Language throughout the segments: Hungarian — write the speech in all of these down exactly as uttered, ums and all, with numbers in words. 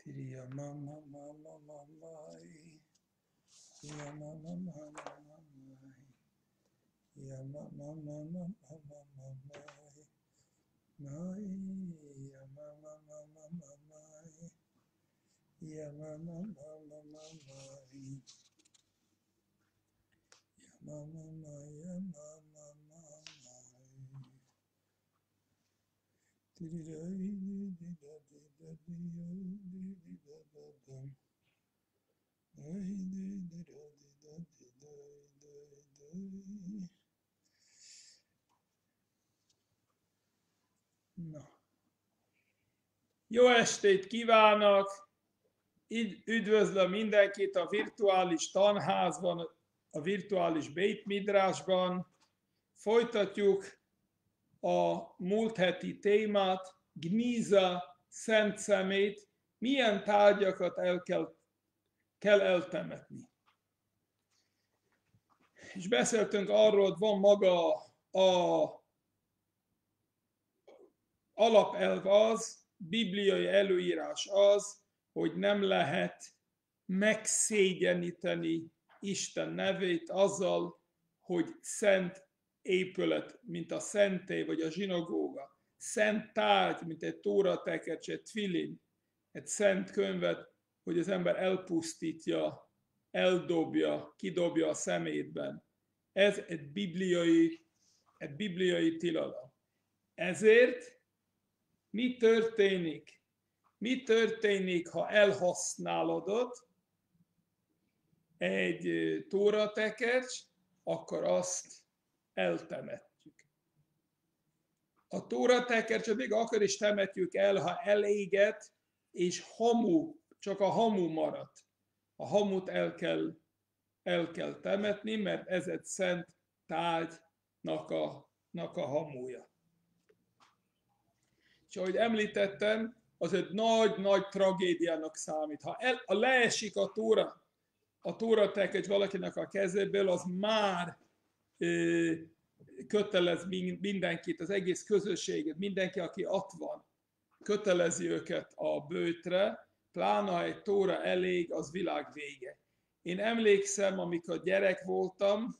Tiriya mama mama mamai. Ya mama mama mamai. Ya mama mama mama mamai. Mai. Ya mama mama mamai. Ya mama mama mamai. Ya mama mama ya mama mamai. Tiriya di di da di da di yo di di da da dum. Ay di di da di da di da da da. Na. Jó estét kívánok! Üdvözlöm mindenkit a virtuális tanházban, a virtuális Beit Midrashban. Folytatjuk a múlt heti témát, Gníza, szent szemét, milyen tárgyakat el kell, kell eltemetni. És beszéltünk arról, hogy van maga a alapelv az, bibliai előírás az, hogy nem lehet megszégyeníteni Isten nevét azzal, hogy szent épület, mint a szentély vagy a zsinagóga, szent tárgy, mint egy tóratekercs, egy tfilin, egy szent könyvet, hogy az ember elpusztítja, eldobja, kidobja a szemétben. Ez egy bibliai, egy bibliai tilalom. Ezért mi történik? Mi történik, ha elhasználod egy tóratekercs, akkor azt eltemetjük. A tóratekercset még akkor is temetjük el, ha eléget, és hamu, csak a hamu maradt. A hamut el kell, el kell temetni, mert ez egy szent tárgynak a, a hamuja. És ahogy említettem, az egy nagy-nagy tragédiának számít. Ha, el, ha leesik a tóra, a tóratekercs valakinek a kezéből, az már ö, kötelez mindenkit, az egész közösséget, mindenki, aki ott van, kötelezi őket a bőtre, pláne ha egy tóra elég, az világ vége. Én emlékszem, amikor gyerek voltam,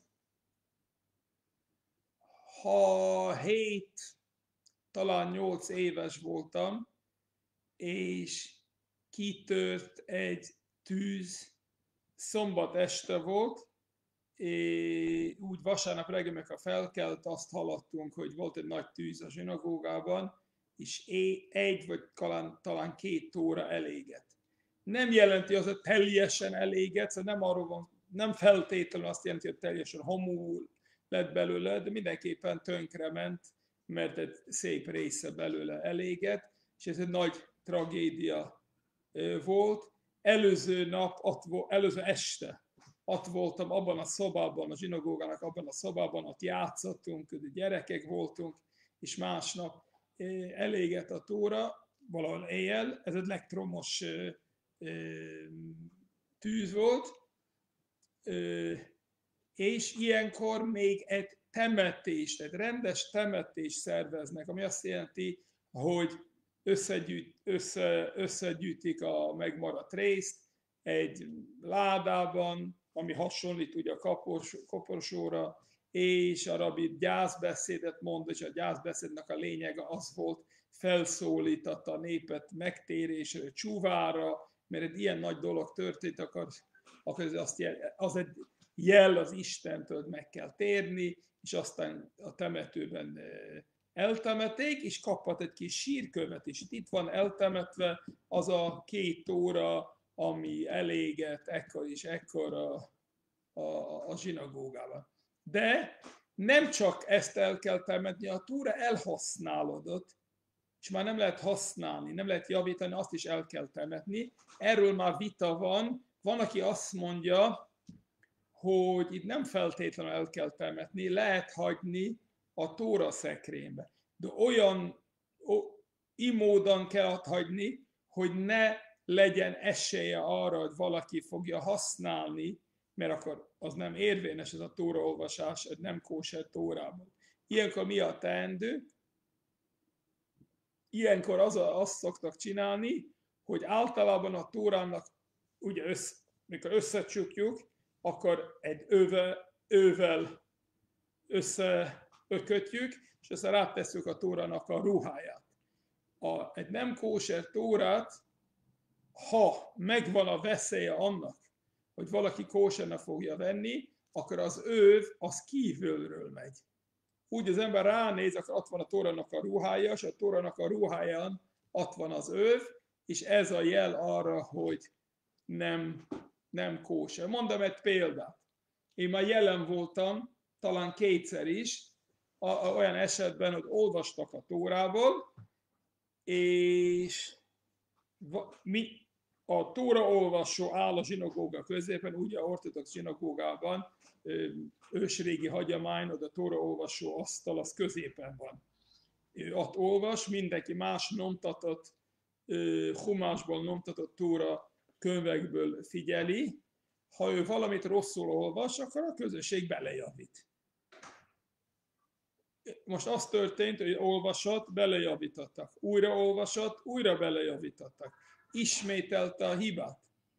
ha hét, talán nyolc éves voltam, és kitört egy tűz, szombat este volt, és úgy vasárnap reggel, amikor felkelt, azt hallottunk, hogy volt egy nagy tűz a zsinagógában, és egy vagy talán, talán két óra elégett. Nem jelenti az, hogy teljesen elégett, szóval nem arról van, nem feltétlenül azt jelenti, hogy teljesen homul lett belőle, de mindenképpen tönkrement, mert egy szép része belőle elégett, és ez egy nagy tragédia volt. Előző nap, előző este ott voltam abban a szobában, a zsinagógának abban a szobában, ott játszottunk, gyerekek voltunk, és másnap elégett a tóra, valahol éjjel, ez egy elektromos tűz volt, és ilyenkor még egy temetést, egy rendes temetést szerveznek, ami azt jelenti, hogy összegyűjt, össze, összegyűjtik a megmaradt részt egy ládában, ami hasonlít ugye a kapors, koporsóra, és a rabbi gyászbeszédet mond, és a gyászbeszédnek a lényege az volt, felszólítatta a népet megtérésre, csúvára, mert egy ilyen nagy dolog történt, akkor, akkor az, azt jel, az egy jel az Istentől, hogy meg kell térni, és aztán a temetőben eltemették, és kaphat egy kis sírkövet is. Itt van eltemetve az a két óra, ami elégett ekkor és ekkor a, a, a zsinagógában. De nem csak ezt el kell temetni, a tóra elhasználódott, és már nem lehet használni, nem lehet javítani, azt is el kell temetni. Erről már vita van. Van, aki azt mondja, hogy itt nem feltétlenül el kell temetni, lehet hagyni a tóra szekrénybe. De olyan imódon kell ott hagyni, hogy ne legyen esélye arra, hogy valaki fogja használni, mert akkor az nem érvényes ez a tóraolvasás, egy nem kóser tórában. Ilyenkor mi a teendő? Ilyenkor az a, azt szoktak csinálni, hogy általában a Tórának, ugye össze, mikor összecsukjuk, akkor egy ővel, ővel összekötjük, és össze rátesszük a Tórának a ruháját. A, egy nem kóser Tórát, ha megvan a veszélye annak, hogy valaki kósernek fogja venni, akkor az őv az kívülről megy. Úgy az ember ránéz, akkor ott van a Tórának a ruhája, és a Tórának a ruháján ott van az őv, és ez a jel arra, hogy nem, nem kóser. Mondom egy példát. Én már jelen voltam, talán kétszer is, a, a, olyan esetben, hogy olvastak a Tórából, és mi, a Tóra olvasó áll a zsinagóga középen, ugye a ortodox zsinagógában ősrégi hagyomány, a Tóra olvasó asztal az középen van. Ott olvas, mindenki más nyomtatott, humásból nyomtatott Tóra könyvekből figyeli. Ha ő valamit rosszul olvas, akkor a közösség belejavít. Most az történt, hogy olvasott, belejavítottak. Újra olvasott, újra belejavítottak. Ismételte a hibát.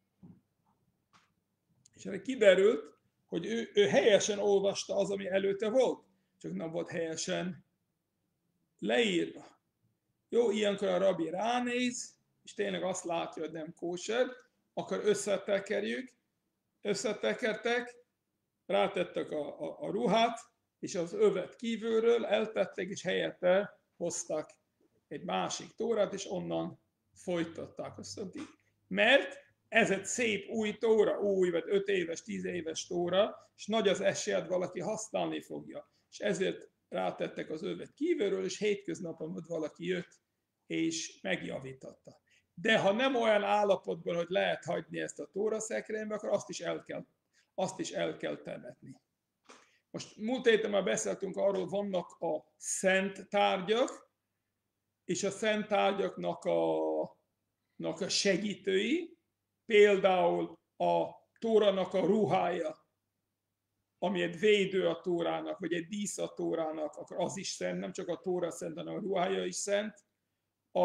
És erre kiderült, hogy ő, ő helyesen olvasta az, ami előtte volt, csak nem volt helyesen leírva. Jó, ilyenkor a rabbi ránéz, és tényleg azt látja, hogy nem kóser, akkor összetekerjük, összetekertek, rátettek a, a, a ruhát, és az övet kívülről eltettek, és helyette hoztak egy másik Tórát, és onnan folytatták. Azt mondták, mert ez egy szép új Tóra, új, vagy öt éves, tíz éves Tóra, és nagy az esély, hogy valaki használni fogja. És ezért rátettek az övet kívülről, és hétköznapon, hogy valaki jött, és megjavította. De ha nem olyan állapotban, hogy lehet hagyni ezt a Tóra szekrénybe, akkor azt is el kell, azt is el kell temetni. Most múlt héten már beszéltünk arról, vannak a szent tárgyak, és a szent tárgyaknak a, a segítői, például a Tórának a ruhája, ami egy védő a Tórának, vagy egy dísz a Tórának, akkor az is szent, nem csak a Tóra szent, hanem a ruhája is szent, a,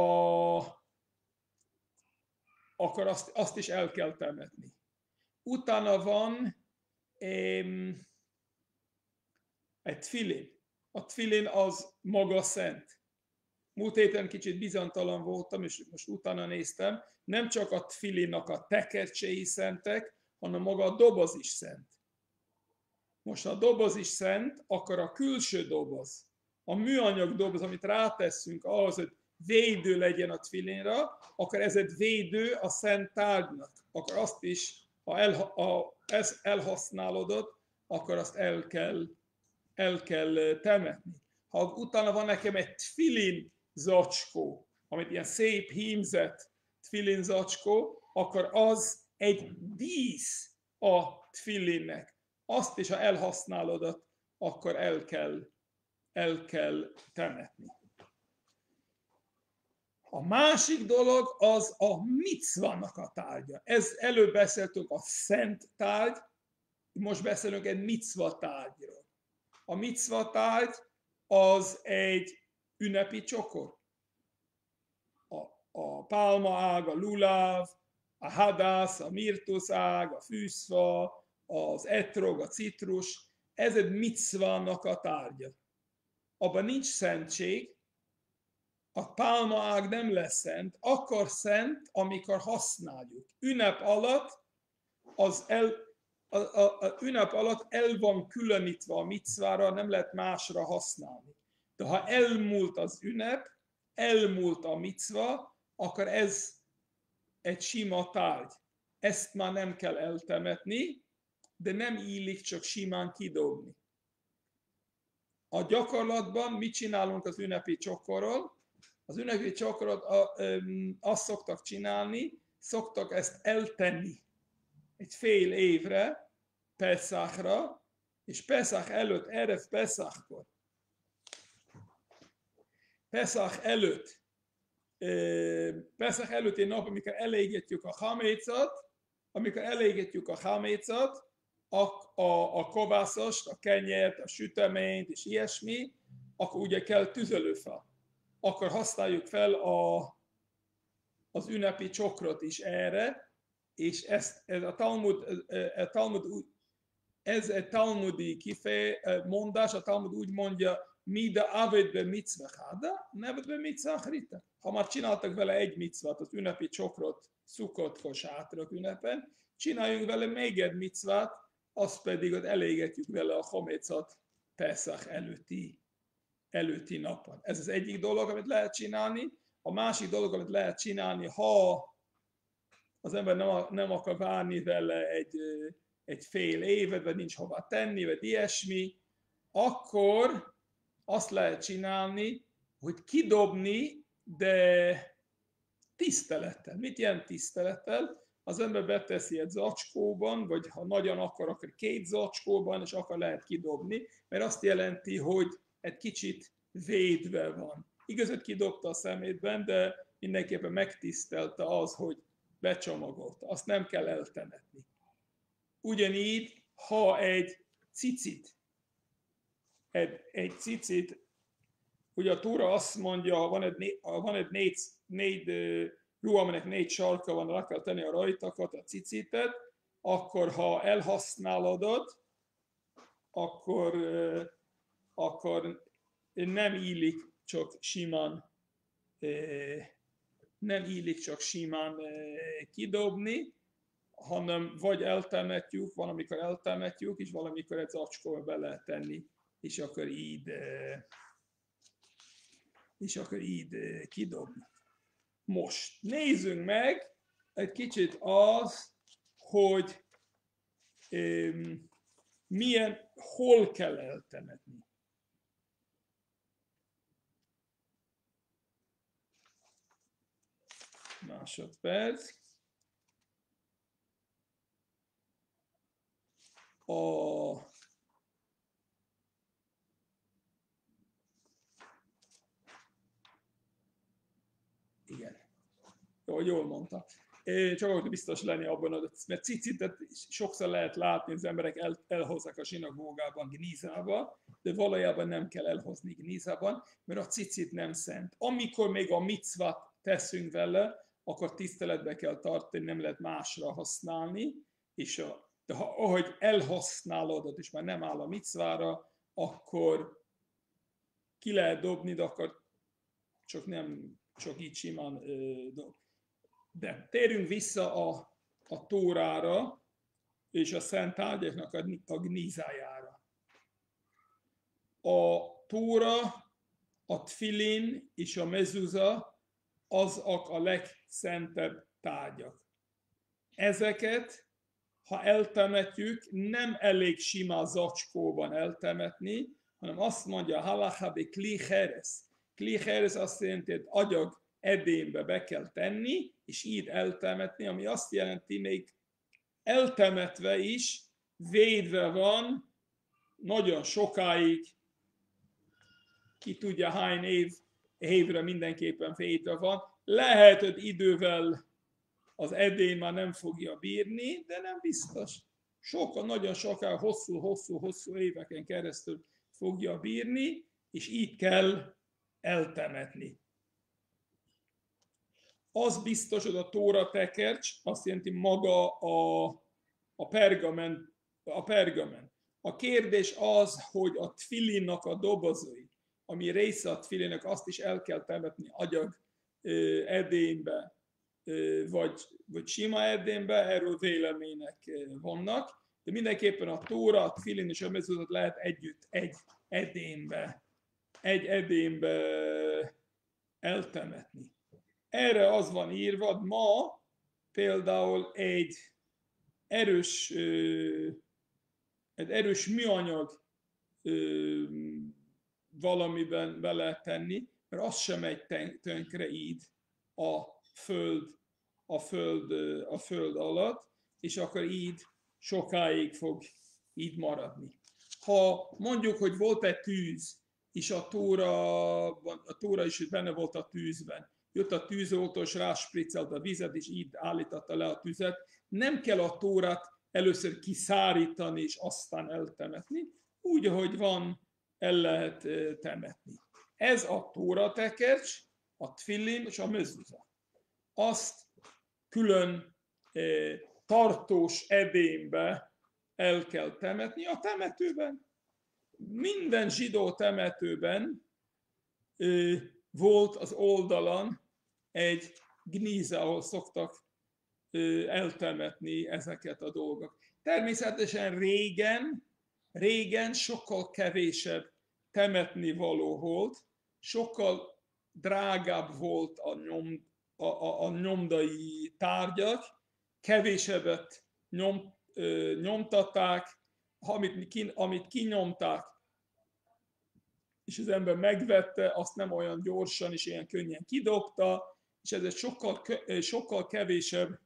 akkor azt, azt is el kell temetni. Utána van em, egy tfilin. A tfilin az maga szent. Múlt héten kicsit bizonytalan voltam, és most utána néztem, nem csak a tfilinnak a tekercséi szentek, hanem maga a doboz is szent. Most ha a doboz is szent, akkor a külső doboz, a műanyag doboz, amit rátesszünk ahhoz, hogy védő legyen a tfilinra, akkor ez egy védő a szent tárgynak. Akkor azt is, ha el, ha ez elhasználódott, akkor azt el kell, el kell temetni. Ha utána van nekem egy tfilin zacskó, amit ilyen szép hímzett tfilin zacskó, akkor az egy dísz a tfilinnek. Azt is, ha elhasználódott, akkor el kell, el kell temetni. A másik dolog az a micvának a tárgya. Ez előbb beszéltünk a szent tárgy, most beszélünk egy micva tárgyról. A micva tárgy az egy ünnepi csokor. A, a pálmaág, a luláv, a hadász, a mirtuszág, a fűszfa, az etrog, a citrus, ez egy micvának a tárgya. Abban nincs szentség, a pálmaág nem lesz szent, akkor szent, amikor használjuk. Ünnep alatt, az el, a, a, a ünnep alatt el van különítve a micvára, nem lehet másra használni. De ha elmúlt az ünnep, elmúlt a micva, akkor ez egy sima tárgy. Ezt már nem kell eltemetni, de nem illik csak simán kidobni. A gyakorlatban mit csinálunk az ünnepi csokorral? Az ünnepi csokorot azt szoktak csinálni, szoktak ezt eltenni egy fél évre, Peszachra, és Peszach előtt, erev Peszachkor. Peszach előtt, Peszach előtti nap, amikor elégetjük a hamécot, amikor elégetjük a hamécot, a, a, a kovászost, a kenyért, a süteményt és ilyesmi, akkor ugye kell tüzelőfa. Akkor használjuk fel a, az ünnepi csokrot is erre, és ezt, ez a Talmud, a Talmud ez egy talmudi kifej, mondás, a Talmud úgy mondja, Mida aved be mitzvah hada, neved be mitzvah hrita. Ha már csináltak vele egy mitzvát, az ünnepi csokrot, szukkotkor sátrok ünnepen, csináljunk vele még egy mitzvát, azt pedig ott elégetjük vele a homécot Pesach előtti, előtti napon. Ez az egyik dolog, amit lehet csinálni. A másik dolog, amit lehet csinálni, ha az ember nem, nem akar várni vele egy, egy fél évet, vagy nincs hova tenni, vagy ilyesmi, akkor azt lehet csinálni, hogy kidobni, de tisztelettel. Mit jelent tisztelettel? Az ember beteszi egy zacskóban, vagy ha nagyon akar, akkor két zacskóban, és akkor lehet kidobni, mert azt jelenti, hogy egy kicsit védve van. Igaz, hogy kidobta a szemétben, de mindenképpen megtisztelte az, hogy becsomagolta. Azt nem kell eltemetni. Ugyanígy, ha egy cicit, egy, egy cicit, ugye a Tóra azt mondja, ha van egy, van egy négy, négy ruha, aminek négy sarka van, rá kell tenni a rajtakat, a cicitet, akkor ha elhasználod, akkor, akkor nem illik csak simán, nem illik csak simán kidobni, hanem vagy eltemetjük, van, amikor eltemetjük, és valamikor egy zacskóba be lehet tenni, és akkor így, és akkor így kidobni. Most nézzünk meg egy kicsit az, hogy um, milyen, hol kell eltemetni. Másodperc. A igen. Jó, jól mondta. Csak ahogy biztos lenni abban, mert cicitet sokszor lehet látni, az emberek el, elhozzák a zsinagógában, Gnízába, de valójában nem kell elhozni Gnízában, mert a cicit nem szent. Amikor még a micvát teszünk vele, akkor tiszteletbe kell tartani, nem lehet másra használni, és a, de ha, ahogy elhasználod, és már nem áll a micvára, akkor ki lehet dobni, de akkor csak nem csak így simán ö, dob. De térjünk vissza a, a Tórára és a szent tárgyaknak a, a gnízájára. A Tóra, a tfilin és a mezuza azok a legszentebb tárgyak. Ezeket, ha eltemetjük, nem elég sima zacskóban eltemetni, hanem azt mondja a halacha be kli cheres. Kli cheres azt jelenti, hogy agyag edénybe be kell tenni, és így eltemetni, ami azt jelenti, még eltemetve is védve van nagyon sokáig, ki tudja hány év, évre mindenképpen védve van. Lehet, hogy idővel az edény már nem fogja bírni, de nem biztos. Sokan, nagyon sokáig, hosszú-hosszú-hosszú éveken keresztül fogja bírni, és így kell eltemetni. Az biztos, hogy a Tóra tekercs, azt jelenti maga a, a pergamen. A pergamen. A kérdés az, hogy a tfilinnak a dobozai, ami része a tfilinnek, azt is el kell temetni agyag ö, edénybe, ö, vagy, vagy sima edénybe, erről vélemények vannak, de mindenképpen a Tóra, a tfilin és a mezuzat lehet együtt egy edénybe, egy edénybe eltemetni. Erre az van írva, ma például egy erős, egy erős műanyag valamiben be lehet tenni, mert az sem megy tönkre így a föld, a föld, a föld alatt, és akkor így sokáig fog így maradni. Ha mondjuk, hogy volt egy tűz, és a Tóra, a Tóra is benne volt a tűzben, jött a tűzoltó, és ráspriccelt a vizet, és így állította le a tüzet. Nem kell a Tórát először kiszárítani, és aztán eltemetni. Úgy, ahogy van, el lehet temetni. Ez a Tóra tekercs, a tfilin és a mezuza. azt külön tartós edénybe el kell temetni. A temetőben, minden zsidó temetőben volt az oldalon egy gníza, ahol szoktak eltemetni ezeket a dolgok. Természetesen régen, régen sokkal kevésebb temetni való volt, sokkal drágább volt a, nyom, a, a, a nyomdai tárgyak, kevésebbet nyom, ö, nyomtatták, amit, ki, amit kinyomták, és az ember megvette, azt nem olyan gyorsan és ilyen könnyen kidobta, és ezért sokkal, sokkal kevésebb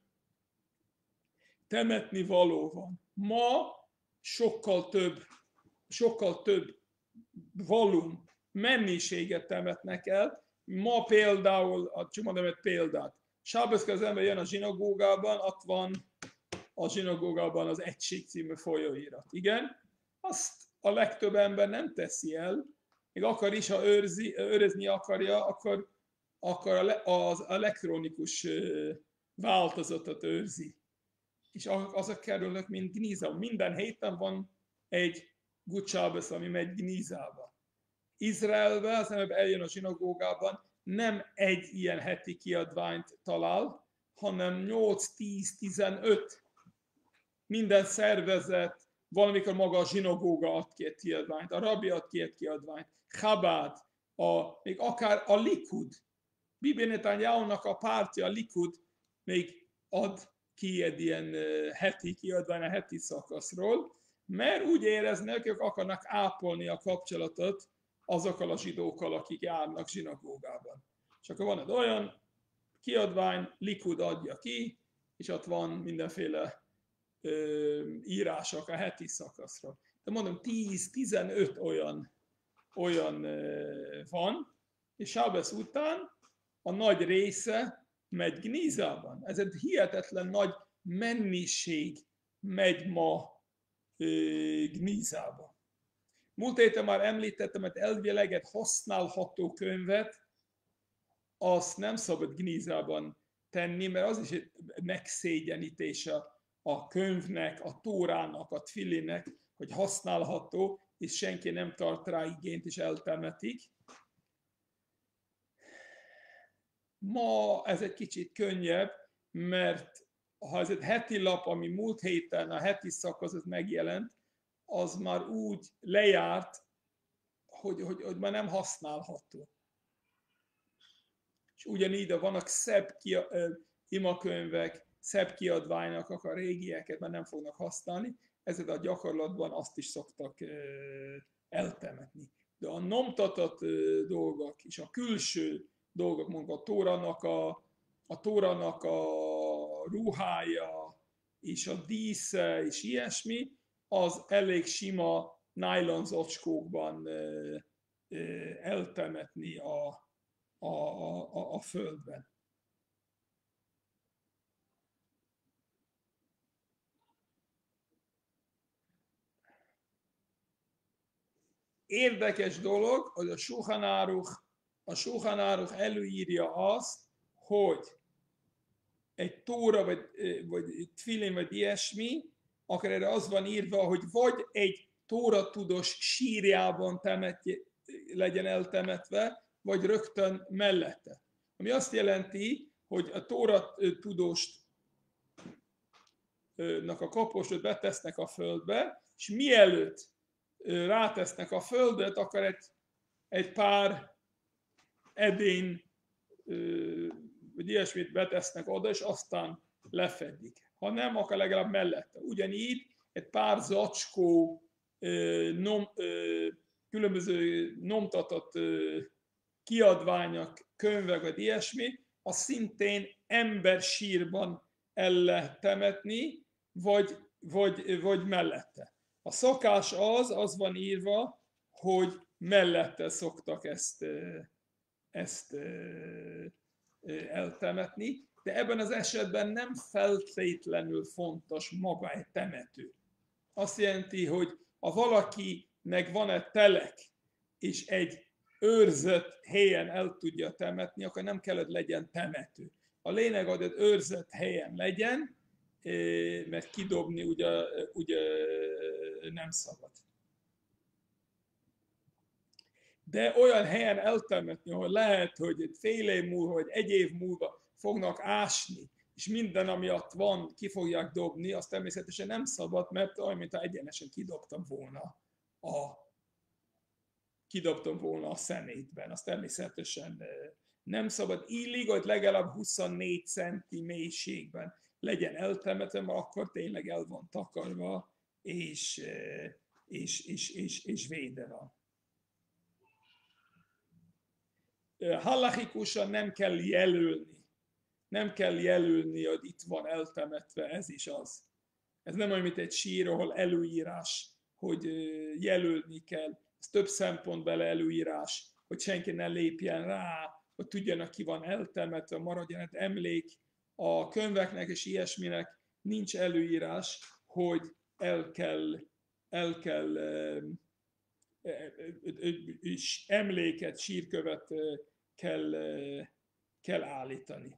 temetni való van. Ma sokkal több, sokkal több volum, mennyiséget temetnek el. Ma például, csak mondom egy példát, sábeszkor az ember jön a zsinagógában, ott van a zsinagógában az Egység című folyóirat. Igen, azt a legtöbb ember nem teszi el, még akar is, ha őrzi, őrizni akarja, akkor, akkor az elektronikus változatot őrzi. És azok kerülnek, mint gníza. Minden héten van egy Good Shabbos, ami megy gnízába. Izraelben, az ember eljön a zsinagógában, nem egy ilyen heti kiadványt talál, hanem nyolc, tíz, tizenöt. Minden szervezet, valamikor maga a zsinagóga ad ki egy kiadványt, a rabbi ad ki egy kiadványt, Chabad, a, még akár a Likud, Bibi Netanyahu-nak a pártja, a Likud még ad ki egy ilyen heti kiadvány a heti szakaszról, mert úgy éreznek, hogy ők akarnak ápolni a kapcsolatot azokkal a zsidókkal, akik járnak zsinagógában. És akkor van egy olyan kiadvány, Likud adja ki, és ott van mindenféle ö, írások a heti szakaszról. De mondom, tíz-tizenöt olyan, olyan ö, van, és sábesz után a nagy része megy gnízában. Ez egy hihetetlen nagy mennyiség megy ma ö, gnízába. Múlt héten már említettem, hogy elvileg egy használható könyvet azt nem szabad gnízában tenni, mert az is egy megszégyenítése a könyvnek, a tórának, a tfilinnek, hogy használható, és senki nem tart rá igényt, és eltemetik. Ma ez egy kicsit könnyebb, mert ha ez egy heti lap, ami múlt héten a heti szakaszot megjelent, az már úgy lejárt, hogy, hogy, hogy már nem használható. És ugyanígy vannak szebb kia, imakönyvek, szebb kiadványok, akkor a régieket már nem fognak használni, ezért a gyakorlatban azt is szoktak eltemetni. De a nyomtatott dolgok és a külső dolgok, mondjuk a tórának a, a, tórának a ruhája és a dísze és ilyesmi, az elég sima nylon zacskókban eltemetni a, a, a, a földben. Érdekes dolog, hogy a Shulchan Aruch, a Shulchan Aruch előírja azt, hogy egy tóra, vagy, vagy tfilin, vagy ilyesmi, akkor erre az van írva, hogy vagy egy tóra tudós sírjában temetje, legyen eltemetve, vagy rögtön mellette. Ami azt jelenti, hogy a tóra tudósnak a kapostot betesznek a földbe, és mielőtt rátesznek a földet, akkor egy, egy pár edény, vagy ilyesmit betesznek oda, és aztán lefedik. Ha nem, akkor legalább mellette. Ugyanígy egy pár zacskó, nom, különböző nyomtatott kiadványok, könyvek, vagy ilyesmi, az szintén embersírban el lehet temetni, vagy, vagy, vagy mellette. A szokás az, az van írva, hogy mellette szoktak ezt, ezt eltemetni, de ebben az esetben nem feltétlenül fontos maga egy temető. Azt jelenti, hogy ha valakinek van egy telek, és egy őrzött helyen el tudja temetni, akkor nem kell, hogy legyen temető. A lényeg, hogy az őrzött helyen legyen, mert kidobni ugye, ugye nem szabad. De olyan helyen eltemetni, ahol lehet, hogy egy fél év múlva, vagy egy év múlva fognak ásni, és minden, ami ott van, ki fogják dobni, azt természetesen nem szabad, mert olyan, mintha egyenesen kidobtam volna a, kidobtam volna a szemétben. Az természetesen nem szabad. Illik, hogy legalább huszonnégy centi mélységben legyen eltemetve, mert akkor tényleg el van takarva, és, és, és, és, és védve van. Halachikusan nem kell jelölni. Nem kell jelölni, hogy itt van eltemetve, ez is az. Ez nem olyan, mint egy sír, ahol előírás, hogy jelölni kell. Ez több szempontból előírás, hogy senki ne lépjen rá, hogy tudjanak, ki van eltemetve, maradjon egy emlék. A könyveknek és ilyesminek nincs előírás, hogy el kell, el kell emléket, sírkövet kell, kell állítani.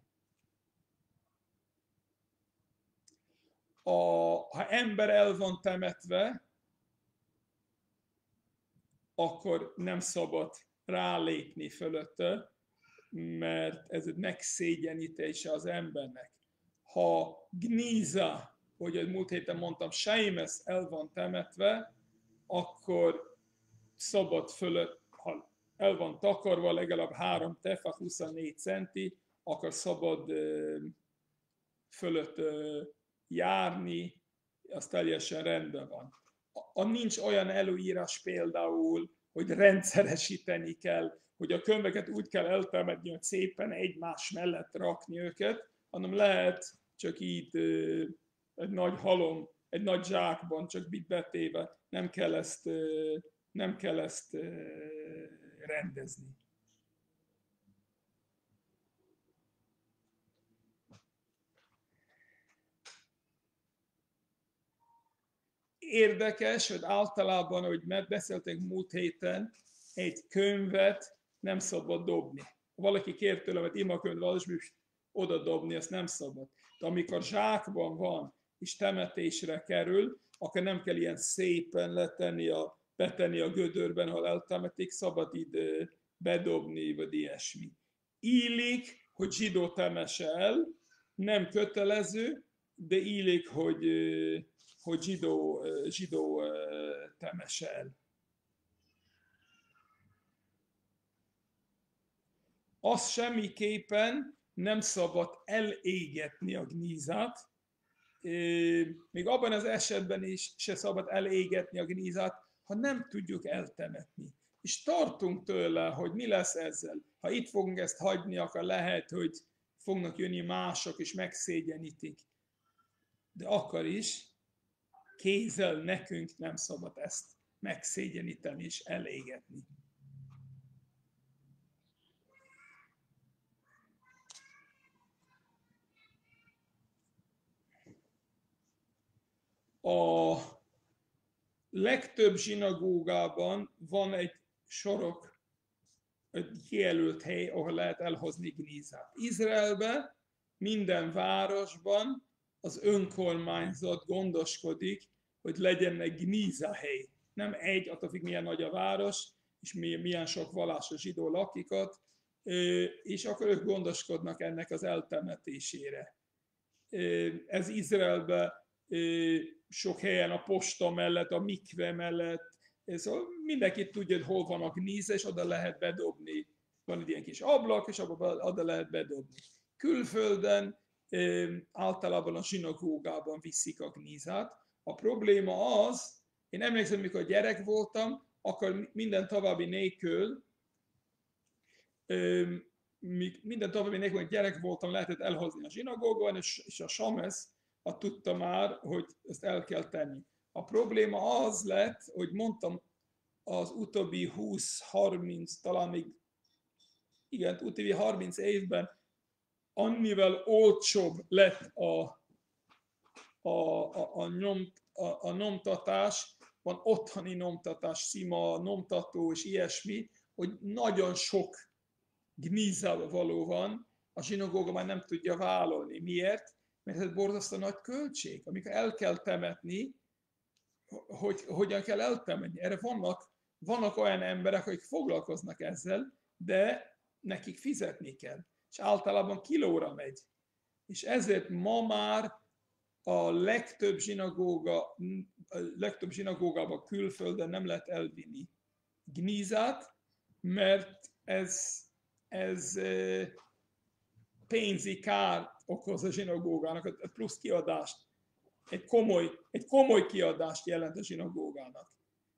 A, ha ember el van temetve, akkor nem szabad rálépni fölötte, mert ez egy megszégyenítése az embernek. Ha Gníza, hogy a múlt héten mondtam, Seimes el van temetve, akkor szabad fölött, ha el van takarva legalább három tefa, huszonnégy centi, akkor szabad fölött járni, az teljesen rendben van. A, a nincs olyan előírás például, hogy rendszeresíteni kell, hogy a könyveket úgy kell eltemetni, hogy szépen egymás mellett rakni őket, hanem lehet csak így egy nagy halom, egy nagy zsákban csak itt betéve, nem kell ezt, nem kell ezt rendezni. Érdekes, hogy általában, ahogy beszéltünk múlt héten, egy könyvet nem szabad dobni. Valaki kért tőlem, hogy imakönyvet oda dobni, azt nem szabad. De amikor zsákban van, és temetésre kerül, akkor nem kell ilyen szépen letenni a, betenni a gödörben, ha eltemetik, szabad ide bedobni, vagy ilyesmi. Illik, hogy zsidó temesse el, nem kötelező, de illik, hogy hogy zsidó, zsidó temesse el. Azt semmiképpen nem szabad elégetni a gnízát, még abban az esetben is se szabad elégetni a gnízát, ha nem tudjuk eltemetni. És tartunk tőle, hogy mi lesz ezzel. Ha itt fogunk ezt hagyni, akkor lehet, hogy fognak jönni mások, és megszégyenítik. De akkor is, kézzel nekünk nem szabad ezt megszégyeníteni és elégetni. A legtöbb zsinagógában van egy sorok, egy kijelölt hely, ahol lehet elhozni gnízát. Izraelben, minden városban az önkormányzat gondoskodik, hogy legyen egy gníza hely. Nem egy, attól függ, milyen nagy a város, és milyen sok vallásos zsidó lakik ott, és akkor ők gondoskodnak ennek az eltemetésére. Ez Izraelben sok helyen a posta mellett, a mikve mellett, szóval mindenki tudja, hogy hol van a gníza, és oda lehet bedobni. Van egy ilyen kis ablak, és oda lehet bedobni. Külföldön általában a zsinagógában viszik a gnízát. A probléma az, én emlékszem, mikor gyerek voltam, akkor minden további nélkül, minden további nélkül, hogy gyerek voltam, lehetett elhozni a zsinagógában, és a sames, azt tudta már, hogy ezt el kell tenni. A probléma az lett, hogy mondtam, az utóbbi húsz-harminc, talán még, igen, utóbbi harminc évben annyivel olcsóbb lett a, a, a, a, nyom, a, a nyomtatás, van otthoni nyomtatás, szima, nyomtató és ilyesmi, hogy nagyon sok gníza való van, a zsinagóga már nem tudja vállalni. Miért? Mert ez borzasztó nagy költség, amikor el kell temetni, hogy hogyan kell eltemetni. Erre vannak, vannak olyan emberek, akik foglalkoznak ezzel, de nekik fizetni kell. És általában kilóra megy. És ezért ma már a legtöbb zsinagóga, a legtöbb zsinagógában külföldön nem lehet elvinni gnizát, mert ez, ez pénzi kár okoz a zsinagógának, plusz kiadást. Egy komoly, egy komoly kiadást jelent a zsinagógának.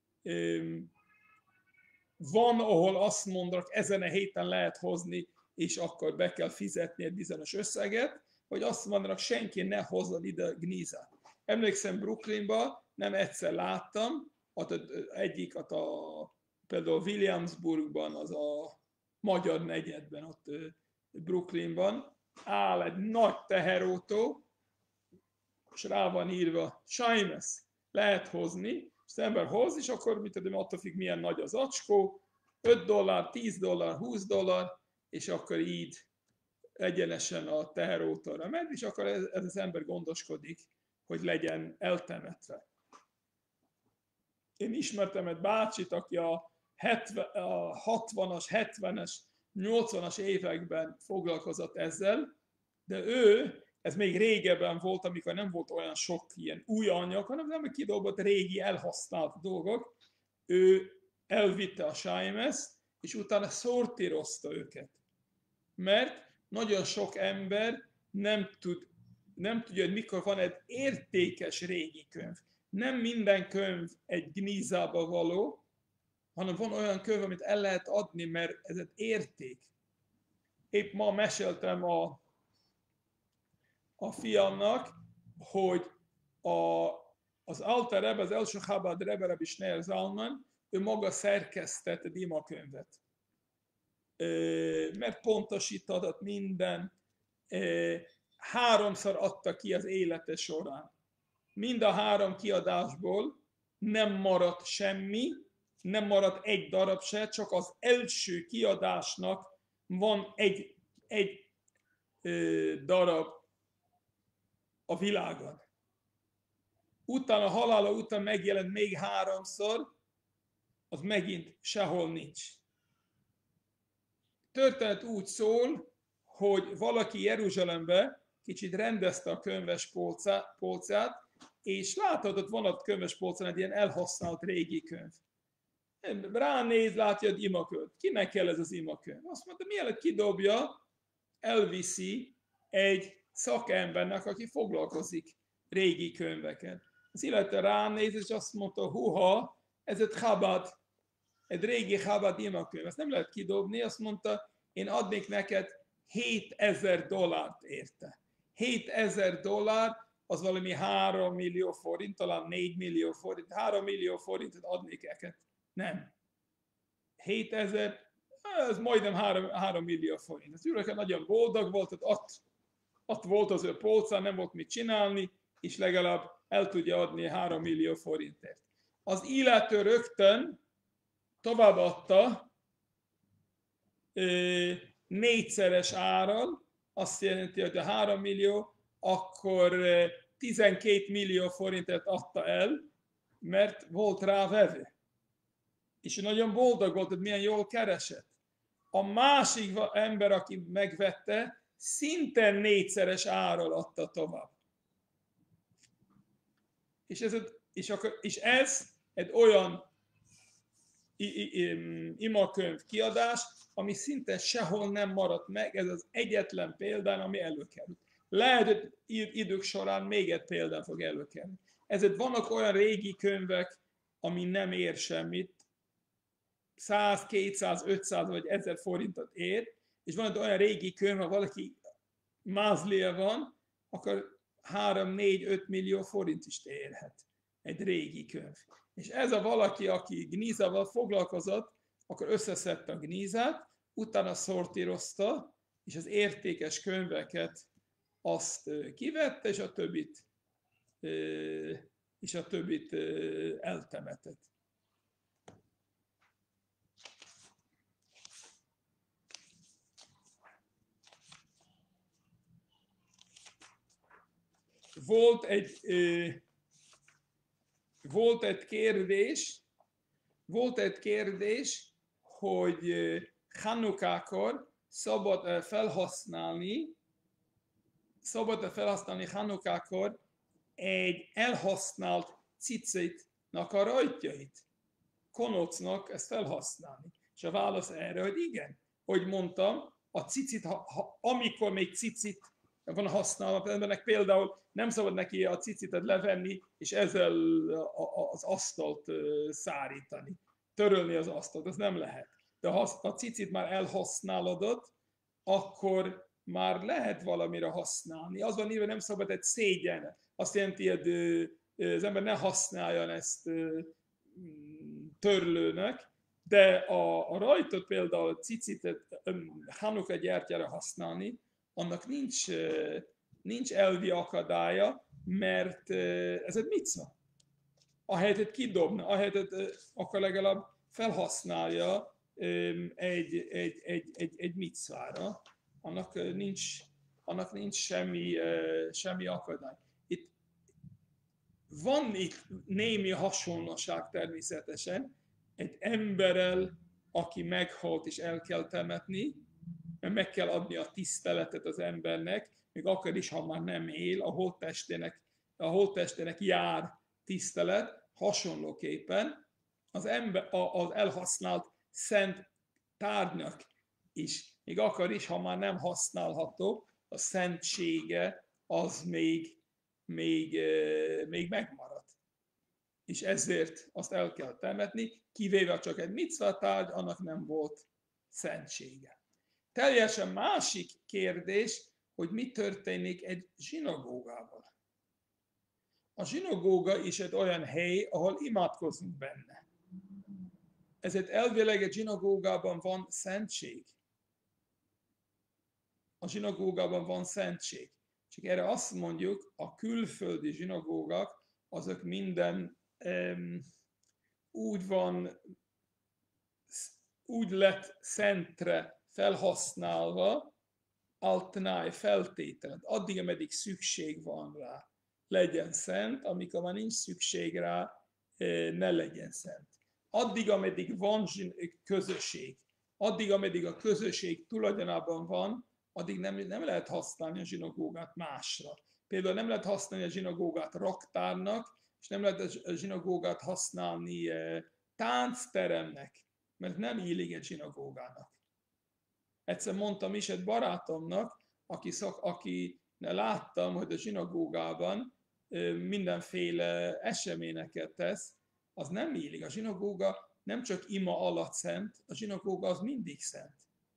Van, ahol azt mondanak, ezen a héten lehet hozni, és akkor be kell fizetni egy bizonyos összeget, vagy azt mondanak, senki ne hozzon ide gnizát. Emlékszem, Brooklynban nem egyszer láttam, ott egyik, ott a, például Williamsburgban, az a magyar negyedben, ott Brooklynban, áll egy nagy teherautó, és rá van írva, Shines, lehet hozni, és az ember hoz, és akkor, mit tudom, attól függ, milyen nagy az acskó, öt dollár, tíz dollár, húsz dollár, és akkor így egyenesen a teherautóra megy, és akkor ez, ez az ember gondoskodik, hogy legyen eltemetve. Én ismertem egy bácsit, aki a, hetven, a hatvanas, hetvenes, nyolcvanas években foglalkozott ezzel, de ő, ez még régebben volt, amikor nem volt olyan sok ilyen új anyag, hanem nem kidobott régi elhasznált dolgok, ő elvitte a Shines-t, és utána szortírozta őket. Mert nagyon sok ember nem, tud, nem tudja, hogy mikor van egy értékes régi könyv. Nem minden könyv egy gnizába való, hanem van olyan könyv, amit el lehet adni, mert ez egy érték. Épp ma meséltem a, a fiamnak, hogy a, az Alter Rebbe, az első Chabad Rebbe, Rabbi Shneir Zalman, ő maga szerkesztett egy imakönyvet. Mert pontosítatott minden, háromszor adta ki az élete során. Mind a három kiadásból nem maradt semmi, nem maradt egy darab se, csak az első kiadásnak van egy, egy darab a világon. Utána, a halála után megjelent még háromszor, az megint sehol nincs. Történet úgy szól, hogy valaki Jeruzsálembe kicsit rendezte a könyves polcát, és láthatott, van a könyves polcán egy ilyen elhasznált régi könyv. Ránéz, látja egy imakönyv. Kinek kell ez az imakönyv? Azt mondta, mielőtt kidobja, elviszi egy szakembernek, aki foglalkozik régi könyveken. Az illetve ránéz, és azt mondta, huha, ez egy Chabad, egy régi Chabad imakönyv. Ezt nem lehet kidobni, azt mondta, én adnék neked hétezer dollárt érte. hétezer dollár, az valami három millió forint, talán négy millió forint, három millió forintot adnék neked. Nem. hétezer, ez majdnem három millió forint. Az üröke nagyon boldog volt, ott, ott volt az ő polcán, nem volt mit csinálni, és legalább el tudja adni három millió forintért. Az illető rögtön továbbadta négyszeres áron, azt jelenti, hogy a három millió, akkor tizenkét millió forintért adta el, mert volt rá vevő. És nagyon boldog volt, hogy milyen jól keresett. A másik ember, aki megvette, szinte négyszeres áron adta tovább. És ez, és akkor, és ez egy olyan imakönyv kiadás, ami szinte sehol nem maradt meg, ez az egyetlen példán, ami előkerült. Lehet, hogy idők során még egy példán fog előkerülni. Ezért vannak olyan régi könyvek, ami nem ér semmit, száz, kétszáz, ötszáz vagy ezer forintot ér, és van egy olyan régi könyv, ha valaki mázlia van, akkor három, négy, öt millió forint is érhet egy régi könyv. És ez a valaki, aki gnizával foglalkozott, akkor összeszedte a gnizát, utána szortírozta, és az értékes könyveket azt kivette, és a többit, és a többit eltemetett. volt egy, volt egy kérdés, volt egy kérdés, hogy Hanukákor szabad felhasználni, szabad felhasználni Hanukákor egy elhasznált cicitnak a rajtjait. Konocnak ezt felhasználni. És a válasz erre, hogy igen. Hogy mondtam, a cicit, ha, ha, amikor még cicit van használat, embernek például nem szabad neki a cicitet levenni, és ezzel az asztalt szárítani. Törölni az asztalt, ez nem lehet. De ha a cicit már elhasználodott, akkor már lehet valamire használni. Az van írva, nem szabad egy szégyen. Azt jelenti, hogy az ember ne használjon ezt törlőnek, de a, a rajtot például cicitet Hanuka gyertyára használni, annak nincs, nincs elvi akadálya, mert ez egy micva. Ahelyett, hogy kidobna, ahelyett, hogy akkor legalább felhasználja egy, egy, egy, egy, egy micvára, annak nincs, annak nincs semmi, semmi akadály. Itt van itt némi hasonlóság természetesen, egy emberrel, aki meghalt és el kell temetni, mert meg kell adni a tiszteletet az embernek, még akkor is, ha már nem él, a holttestének, a holttestének jár tisztelet, hasonlóképpen az, ember, az elhasznált szent tárgynak is, még akkor is, ha már nem használható, a szentsége az még, még, még megmarad. És ezért azt el kell temetni, kivéve csak egy micva tárgy, annak nem volt szentsége. Teljesen másik kérdés, hogy mi történik egy zsinagógával. A zsinagóga is egy olyan hely, ahol imádkozunk benne. Ezért elvileg egy zsinagógában van szentség. A zsinagógában van szentség. Csak erre azt mondjuk, a külföldi zsinagógak, azok minden um, úgy van, úgy lett szentre felhasználva, altnáj feltételt. Addig, ameddig szükség van rá, legyen szent, amikor már nincs szükség rá, ne legyen szent. Addig, ameddig van közösség, addig, ameddig a közösség tulajdonában van, addig nem, nem lehet használni a zsinagógát másra. Például nem lehet használni a zsinagógát raktárnak, és nem lehet a zsinagógát használni táncteremnek, mert nem illik egy zsinagógának. Egyszer mondtam is egy barátomnak, aki, szak, aki láttam, hogy a zsinagógában mindenféle eseményeket tesz, az nem illik. A zsinagóga nem csak ima alatt szent, a zsinagóga az mindig szent.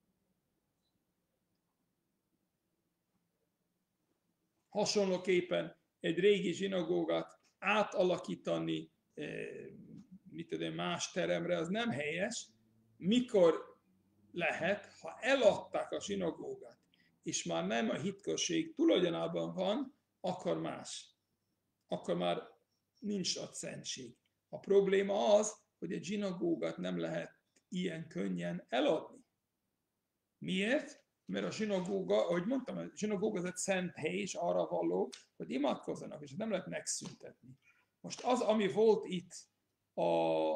Hasonlóképpen egy régi zsinagógát átalakítani mit tudom, más teremre, az nem helyes. Mikor lehet, ha eladták a zsinagógát, és már nem a hitközség tulajdonában van, akkor más. Akkor már nincs ott szentség. A probléma az, hogy egy zsinagógát nem lehet ilyen könnyen eladni. Miért? Mert a zsinagóga, ahogy mondtam, a zsinagóga az egy szent hely, és arra való, hogy imádkozzanak, és nem lehet megszüntetni. Most az, ami volt itt a,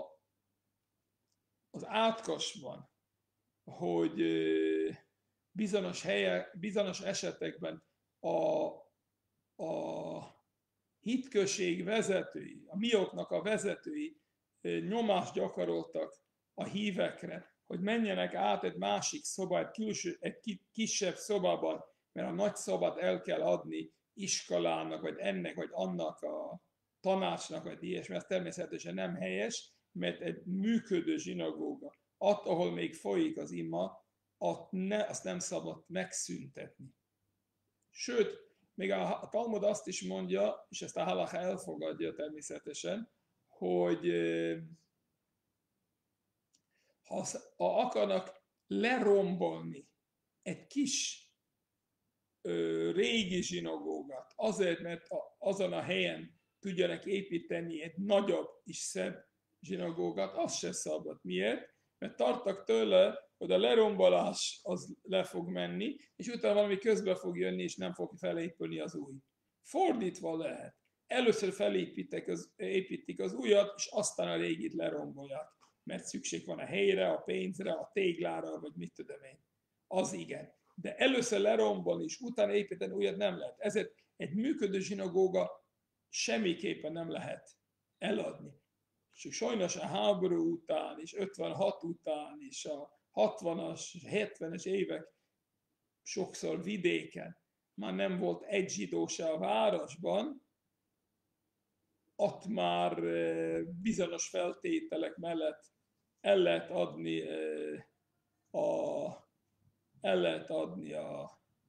az átkosban, hogy bizonyos, helye, bizonyos esetekben a, a hitközség vezetői, a mioknak a vezetői nyomást gyakoroltak a hívekre, hogy menjenek át egy másik szobát, egy, külső, egy kisebb szobában, mert a nagy szobát el kell adni iskolának, vagy ennek, vagy annak a tanácsnak, vagy ilyesmi, ez természetesen nem helyes, mert egy működő zsinagóga, ott, ahol még folyik az ima, ott ne, azt nem szabad megszüntetni. Sőt, még a Talmud azt is mondja, és ezt a halacha elfogadja természetesen, hogy ha akarnak lerombolni egy kis ö, régi zsinagógát, azért, mert a, azon a helyen tudjanak építeni egy nagyobb és szebb zsinagógát, az se szabad. Miért? Mert tartak tőle, hogy a lerombolás az le fog menni, és utána valami közbe fog jönni, és nem fog felépülni az új. Fordítva lehet. Először felépítik az, építik az újat, és aztán a régit lerombolják, mert szükség van a helyre, a pénzre, a téglára, vagy mit tudom én. Az igen. De először lerombolni, és utána építeni újat nem lehet. Ezért egy működő zsinagóga semmiképpen nem lehet eladni. És sajnos a háború után, és ötvenhat után, és a hatvanas, hetvenes évek sokszor vidéken már nem volt egy zsidó se a városban, ott már bizonyos feltételek mellett el lehet adni a, el lehet adni a,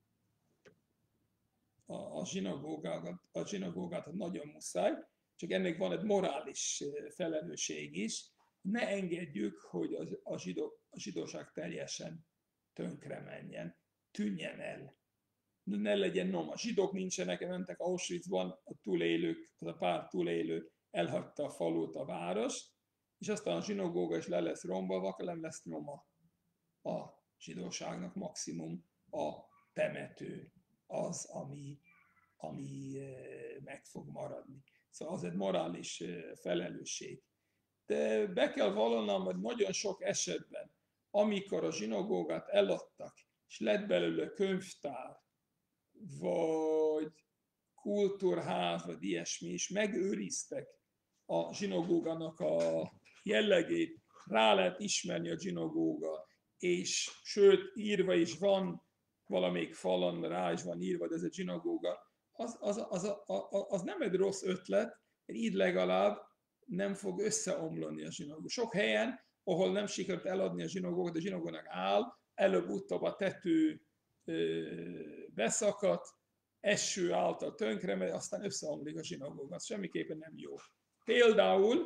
a, a zsinagógát, a zsinagógát nagyon muszáj, csak ennek van egy morális felelősség is. Ne engedjük, hogy az, a, zsidó, a zsidóság teljesen tönkre menjen, tűnjen el. Ne legyen nom. A zsidók nincsenek, mentek Auschwitzban, a túlélők, az a pár túlélő elhagyta a falut, a várost, és aztán a zsinagóga is le lesz rombolva, akkor nem lesz nyoma a zsidóságnak, maximum a temető az, ami, ami meg fog maradni. Szóval az egy morális felelősség. De be kell vallanom, hogy nagyon sok esetben, amikor a zsinagógát eladtak, és lett belőle könyvtár, vagy kultúrház, vagy ilyesmi is, megőriztek a zsinagógának a jellegét, rá lehet ismerni a zsinagóga, és sőt, írva is van, valamelyik falon rá is van írva, de ez a zsinagóga, az, az, az, az, az nem egy rossz ötlet, mert így legalább nem fog összeomlani a zsinagóga. Sok helyen, ahol nem sikerült eladni a zsinagógát, de a zsinagógának áll, előbb-utóbb a tető beszakadt, eső által tönkre megy, aztán összeomlik a zsinagóga. Az semmiképpen nem jó. Például,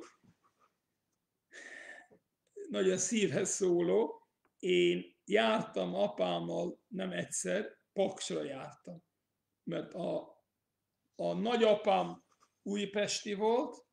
nagyon szívhez szóló, én jártam apámmal nem egyszer, Paksra jártam. Mert a, a nagyapám újpesti volt,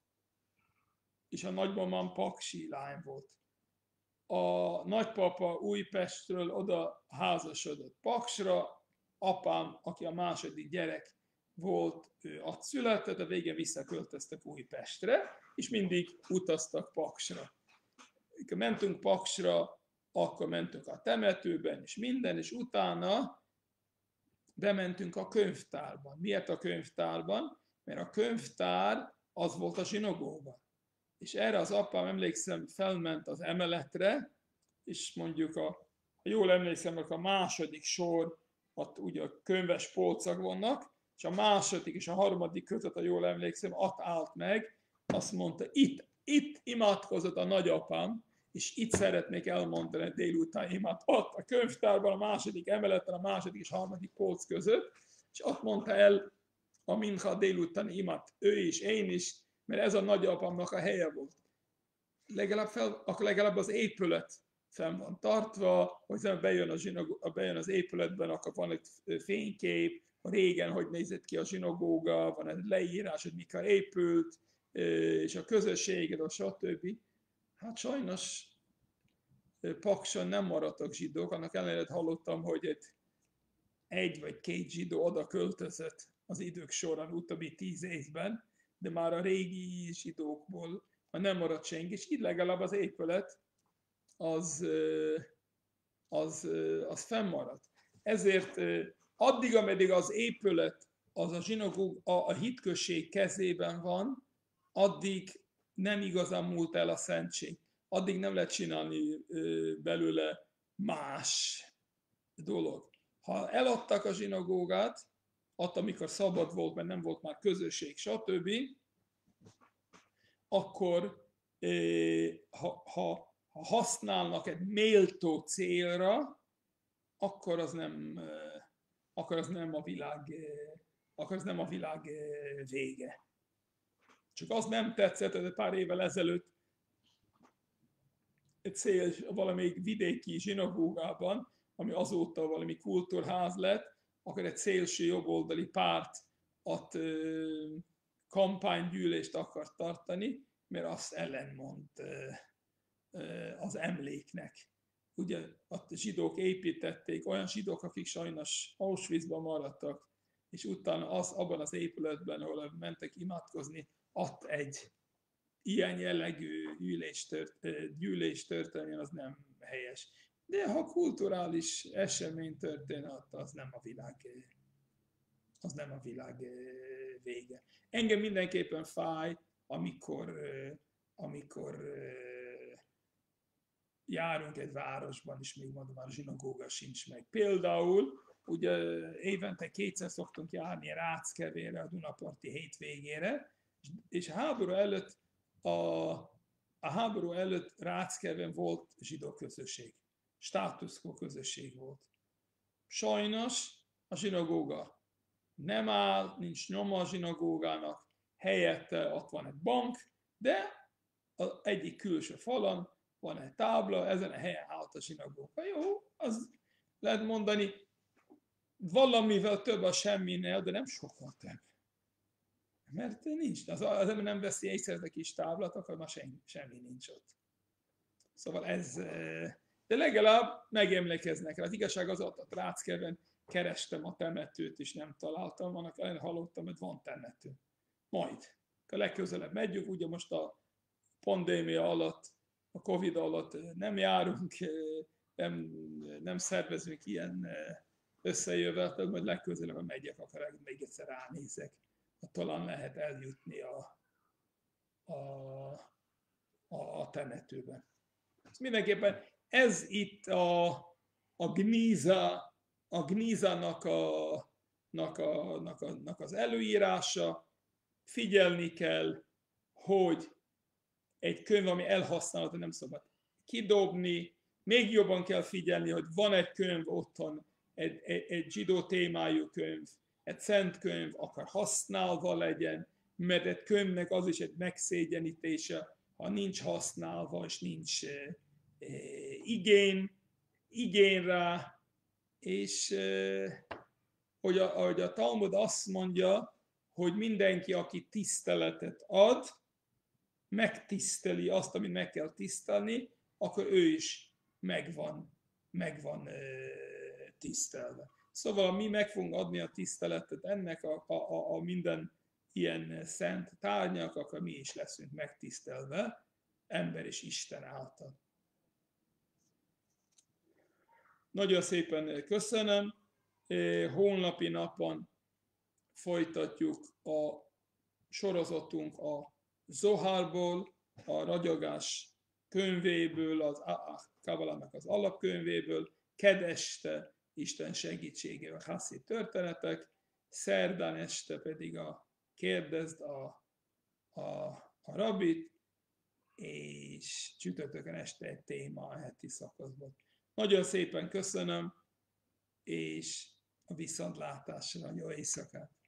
és a nagymamám paksi lány volt. A nagypapa Újpestről oda házasodott Paksra, apám, aki a második gyerek volt, ő ott született, a végén visszaköltöztek Újpestre, és mindig utaztak Paksra. Amikor mentünk Paksra, akkor mentünk a temetőben, és minden, és utána bementünk a könyvtárban. Miért a könyvtárban? Mert a könyvtár az volt a zsinagóga. És erre az apám, emlékszem, felment az emeletre, és mondjuk, a, ha jól emlékszem, a második sor, ott ugye a könyves polcok vannak, és a második és a harmadik között, ha jól emlékszem, ott állt meg, azt mondta, itt, itt imádkozott a nagyapám, és itt szeretnék elmondani délután imád, ott a könyvtárban, a második emeleten, a második és a harmadik polc között, és ott mondta el a mincha délután imád, ő is, én is, mert ez a nagyapámnak a helye volt. Legalább, fel, akkor legalább az épület fenn van tartva, hogy bejön, a zsinagóga, bejön az épületben, akkor van egy fénykép, régen hogy nézett ki a zsinagóga, van egy leírás, hogy mikor épült, és a közösséget, a stb. Hát sajnos Pakson nem maradtak zsidók, annak ellenére hallottam, hogy egy, egy vagy két zsidó oda költözött az idők során, utóbbi tíz évben, de már a régi zsidókból már nem maradt senki, és így legalább az épület az, az, az fennmaradt. Ezért addig, ameddig az épület az a zsinagóg, a, a hitközség kezében van, addig nem igazán múlt el a szentség. Addig nem lehet csinálni belőle más dolog. Ha eladtak a zsinagógát, ott, amikor szabad volt, mert nem volt már közösség, stb., akkor ha, ha, ha használnak egy méltó célra, akkor az nem, akkor az nem a világ, akkor az nem a világ vége. Csak az nem tetszett, hogy pár évvel ezelőtt egy cél valamelyik vidéki zsinagógában, ami azóta valami kultúrház lett, akkor egy szélső jobboldali párt ott ö, kampánygyűlést akart tartani, mert azt ellenmond ö, ö, az emléknek. Ugye ott a zsidók építették, olyan zsidók, akik sajnos Auschwitzban maradtak, és utána az, abban az épületben, ahol mentek imádkozni, ott egy ilyen jellegű gyűlés, tört, gyűlés történjen, az nem helyes. De ha kulturális esemény történhet, az nem a világ, az nem a világ vége. Engem mindenképpen fáj, amikor, amikor járunk egy városban, és még mondom, a zsinagóga sincs meg. Például, ugye évente kétszer szoktunk járni Ráckevére, a Dunaparti hétvégére, és a háború előtt, a, a háború előtt Ráckeven volt zsidó közösség, status quo közösség volt. Sajnos a zsinagóga nem áll, nincs nyoma a zsinagógának, helyette ott van egy bank, de az egyik külső falon van egy tábla, ezen a helyen állt a zsinagóga. Jó, az lehet mondani, valamivel több a semminél, de nem sokkal több. Mert nincs, az, az ember nem veszi észre a kis táblát, akkor már semmi, semmi nincs ott. Szóval ez, de legalább megemlékeznek rá. Az igazság az, ott a Ráckeven kerestem a temetőt, és nem találtam, annak ellenére hallottam, hogy van temető. Majd, a legközelebb megyünk, ugye most a pandémia alatt, a Covid alatt nem járunk, nem, nem szervezünk ilyen összejövetelt, majd legközelebb, ha megyek, akkor még egyszer ránézek. Talán lehet eljutni a, a, a, a temetőbe. Mindenképpen ez itt a, a Gniza, a Gnizának a, nak a, nak a, nak az előírása. Figyelni kell, hogy egy könyv, ami elhasználható, nem szabad kidobni. Még jobban kell figyelni, hogy van egy könyv otthon, egy, egy, egy zsidó témájú könyv, egy szent könyv akar használva legyen, mert egy könyvnek az is egy megszégyenítése, ha nincs használva, és nincs e, e, igény, igény rá, és e, hogy a, ahogy a Talmud azt mondja, hogy mindenki, aki tiszteletet ad, megtiszteli azt, amit meg kell tisztelni, akkor ő is megvan, megvan e, tisztelve. Szóval mi meg fogunk adni a tiszteletet ennek a, a, a minden ilyen szent tárgyak, akkor mi is leszünk megtisztelve, ember és Isten által. Nagyon szépen köszönöm. Holnapi napon folytatjuk a sorozatunk a Zohárból, a ragyogás könyvéből, az Kabbalának az alapkönyvéből, kedeste Isten segítségével haszid történetek, szerdán este pedig a kérdezd a, a, a rabbit, és csütörtökön este egy téma a heti szakaszban. Nagyon szépen köszönöm, és a viszontlátásra, jó éjszakát!